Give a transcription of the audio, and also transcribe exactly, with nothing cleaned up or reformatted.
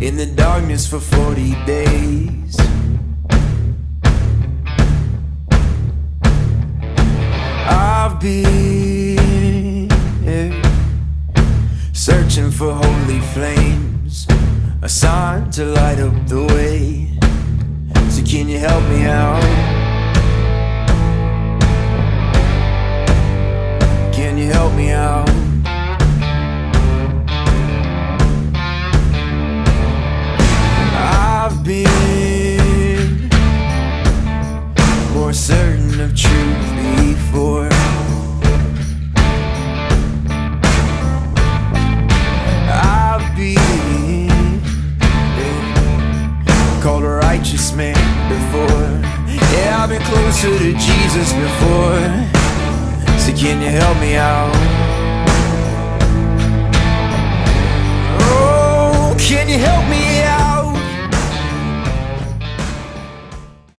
in the darkness for forty days. I've been searching for holy flames, a sign to light up the way. So can you help me out? Can you help me out? I've been more certain of truth before. I've been called a righteous man before. Yeah, I've been closer to Jesus before. So can you help me out?